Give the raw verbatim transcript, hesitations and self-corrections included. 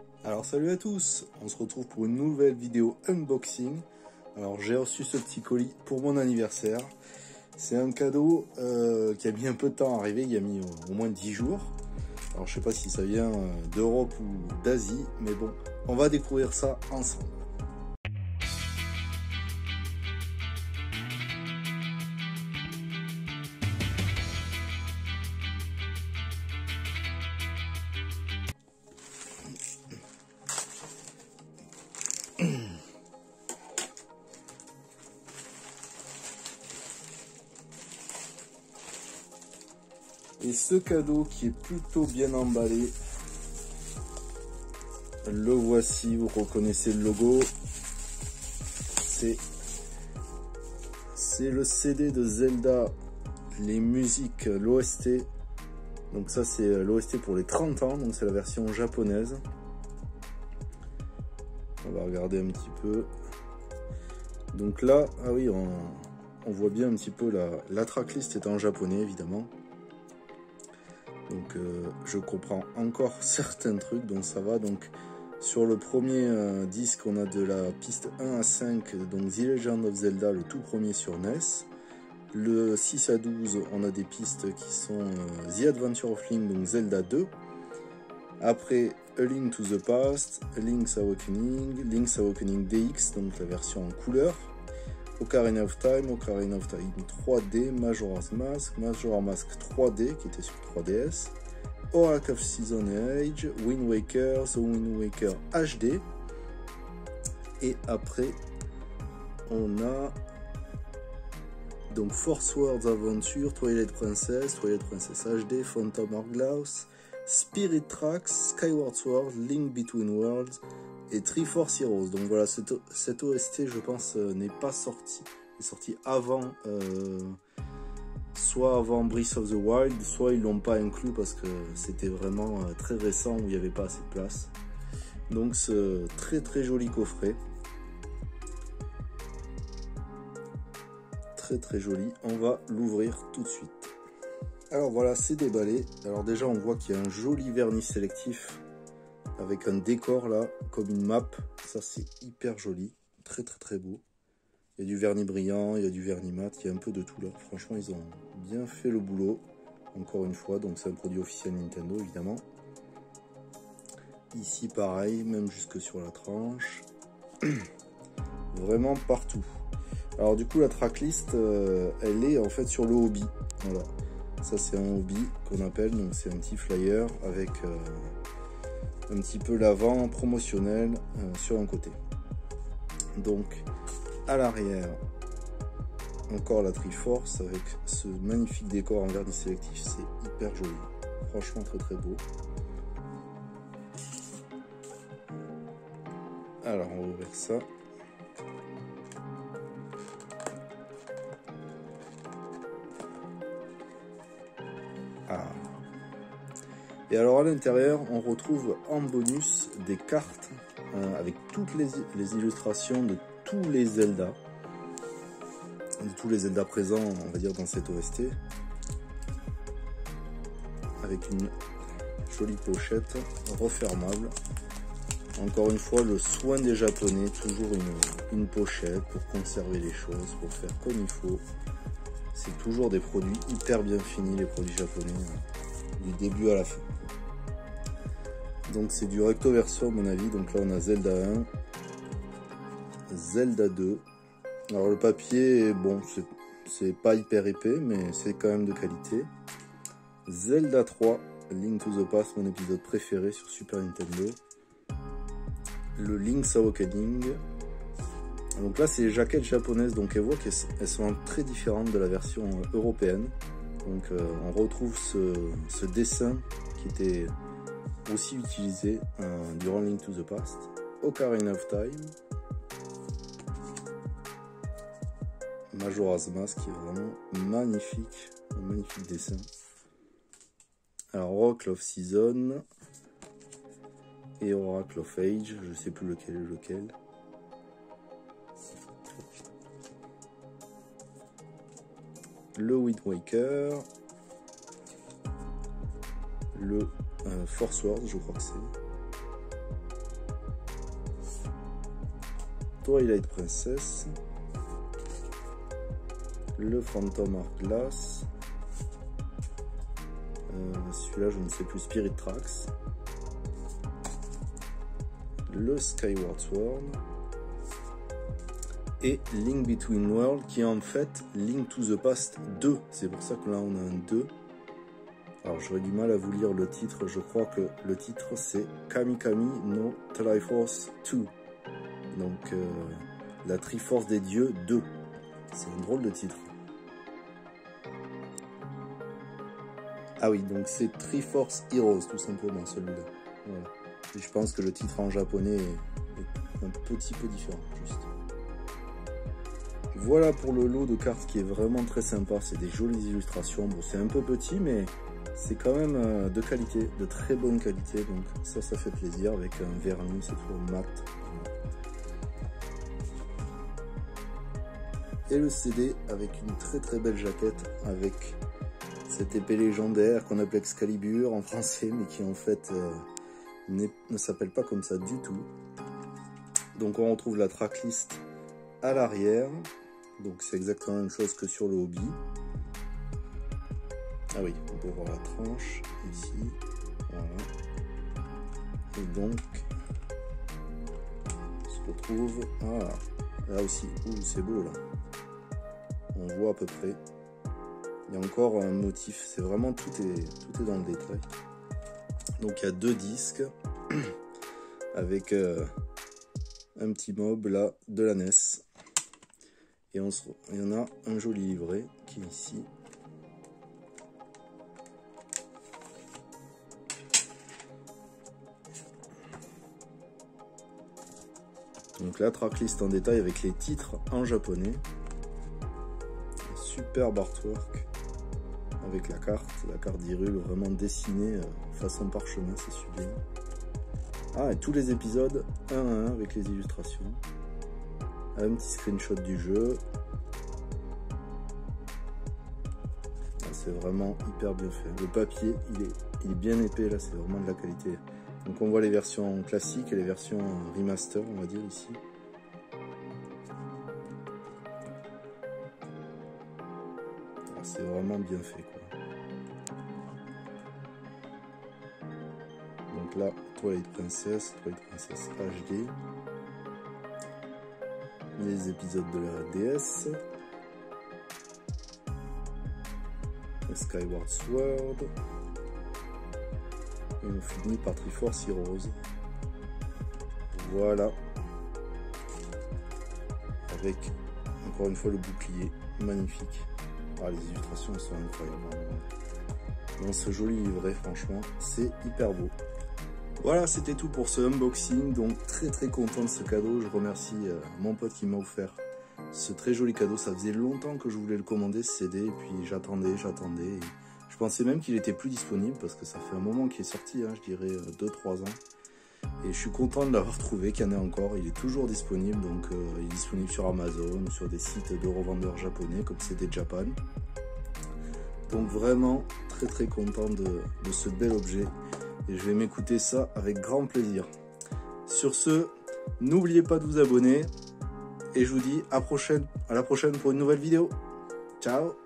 Alors salut à tous, on se retrouve pour une nouvelle vidéo unboxing. Alors j'ai reçu ce petit colis pour mon anniversaire. C'est un cadeau euh, qui a mis un peu de temps à arriver, il y a mis au, au moins dix jours. Alors je sais pas si ça vient d'Europe ou d'Asie, mais bon, on va découvrir ça ensemble. Et ce cadeau qui est plutôt bien emballé, le voici, vous reconnaissez le logo, c'est c'est le C D de Zelda, les musiques, l'O S T. Donc ça c'est l'O S T pour les trente ans, donc c'est la version japonaise. On va regarder un petit peu. Donc là, ah oui, on, on voit bien un petit peu la, la tracklist est en japonais évidemment. Donc euh, je comprends encore certains trucs, donc ça va. Donc sur le premier euh, disque, on a de la piste un à cinq, donc The Legend of Zelda, le tout premier sur N E S. Le six à douze, on a des pistes qui sont euh, The Adventure of Link, donc Zelda deux. Après, A Link to the Past, Link's Awakening, Link's Awakening D X, donc la version en couleur. Ocarina of Time, Ocarina of Time trois D, Majora's Mask, Majora's Mask trois D qui était sur trois D S, Oracle of Season Age, Wind Waker, The Wind Waker H D, et après on a donc Force Words Adventure, Twilight Princess, Twilight Princess H D, Phantom Hourglass, Spirit Tracks, Skyward Sword, Link Between Worlds et Triforce Heroes. Donc voilà, cet, cet O S T je pense euh, n'est pas sorti, il est sorti avant euh, soit avant Breath of the Wild, soit ils l'ont pas inclus parce que c'était vraiment euh, très récent où il n'y avait pas assez de place. Donc ce très très joli coffret, très très joli, on va l'ouvrir tout de suite. Alors voilà, c'est déballé. Alors déjà on voit qu'il y a un joli vernis sélectif avec un décor là, comme une map. Ça c'est hyper joli, très très très beau. Il y a du vernis brillant, il y a du vernis mat, il y a un peu de tout là. Franchement ils ont bien fait le boulot, encore une fois. Donc c'est un produit officiel Nintendo évidemment. Ici pareil, même jusque sur la tranche. Vraiment partout. Alors du coup la tracklist, euh, elle est en fait sur le hobby. Voilà. Ça c'est un hobby qu'on appelle, donc c'est un petit flyer avec euh, un petit peu l'avant promotionnel euh, sur un côté. Donc à l'arrière, encore la Triforce avec ce magnifique décor en vernis sélectif, c'est hyper joli. Franchement très très beau. Alors on va ouvrir ça. Ah. Et alors à l'intérieur, on retrouve en bonus des cartes euh, avec toutes les, les illustrations de tous les Zelda, de tous les Zelda présents, on va dire, dans cette O S T, avec une jolie pochette refermable. Encore une fois, le soin des Japonais, toujours une, une pochette pour conserver les choses, pour faire comme il faut. C'est toujours des produits hyper bien finis, les produits japonais, du début à la fin. Donc c'est du recto verso à mon avis. Donc là on a Zelda un, Zelda deux. Alors le papier, bon, c'est pas hyper épais, mais c'est quand même de qualité. Zelda trois, Link to the Past, mon épisode préféré sur Super Nintendo. Le Link's Awakening. Donc là c'est les jaquettes japonaises, donc elles voient qu'elles sont très différentes de la version européenne. Donc euh, on retrouve ce, ce dessin qui était aussi utilisé euh, durant Link to the Past. Ocarina of Time. Majora's Mask qui est vraiment magnifique, un magnifique dessin. Alors Oracle of Season et Oracle of Age, je sais plus lequel est lequel. Le Wind Waker, le euh, Force Words, je crois que c'est. Twilight Princess, le Phantom Hourglass, euh, celui-là je ne sais plus, Spirit Tracks, le Skyward Sword et Link Between Worlds qui est en fait Link to the Past deux. C'est pour ça que là on a un deux. Alors j'aurais du mal à vous lire le titre, je crois que le titre c'est Kamikami no Triforce deux. Donc euh, la Triforce des dieux deux. C'est un drôle de titre. Ah oui, donc c'est Triforce Heroes tout simplement celui-là. Voilà. Et je pense que le titre en japonais est un petit peu différent juste. Voilà pour le lot de cartes qui est vraiment très sympa. C'est des jolies illustrations. Bon, c'est un peu petit mais c'est quand même de qualité, de très bonne qualité. Donc ça, ça fait plaisir avec un vernis, c'est toujours mat. Et le C D avec une très très belle jaquette avec cette épée légendaire qu'on appelle Excalibur en français mais qui en fait euh, ne s'appelle pas comme ça du tout. Donc on retrouve la tracklist à l'arrière, donc c'est exactement la même chose que sur le hobby. Ah oui, on peut voir la tranche ici, voilà. Et donc on se retrouve, ah, là aussi, ouh c'est beau là, on voit à peu près. Il y a encore un motif, c'est vraiment tout est, tout est dans le détail. Donc il y a deux disques avec euh, un petit mob là de la N E S. Et on se, il y en a un joli livret qui est ici. Donc la tracklist en détail avec les titres en japonais. Un superbe artwork avec la carte, la carte d'Hyrule vraiment dessinée euh, façon parchemin, c'est sublime. Ah, et tous les épisodes un à un avec les illustrations. Un petit screenshot du jeu. Ah, c'est vraiment hyper bien fait. Le papier, il est, il est bien épais là, c'est vraiment de la qualité. Donc on voit les versions classiques et les versions remaster, on va dire ici. Ah, c'est vraiment bien fait quoi. Donc là, Twilight Princess, Twilight Princess H D. Les épisodes de la D S. Le Skyward Sword. Et on finit par Triforce Heroes. Voilà. Avec encore une fois le bouclier. Magnifique. Ah, les illustrations sont incroyables. Dans ce joli livret, franchement, c'est hyper beau. Voilà, c'était tout pour ce unboxing, donc très très content de ce cadeau. Je remercie euh, mon pote qui m'a offert ce très joli cadeau. Ça faisait longtemps que je voulais le commander, ce C D, et puis j'attendais, j'attendais. Et je pensais même qu'il était plus disponible, parce que ça fait un moment qu'il est sorti, hein, je dirais deux trois ans. Et je suis content de l'avoir trouvé, qu'il y en ait encore. Il est toujours disponible, donc euh, il est disponible sur Amazon, ou sur des sites de revendeurs japonais, comme C D Japan. Donc vraiment très très content de, de ce bel objet. Et je vais m'écouter ça avec grand plaisir. Sur ce, n'oubliez pas de vous abonner. Et je vous dis à, prochaine, à la prochaine pour une nouvelle vidéo. Ciao!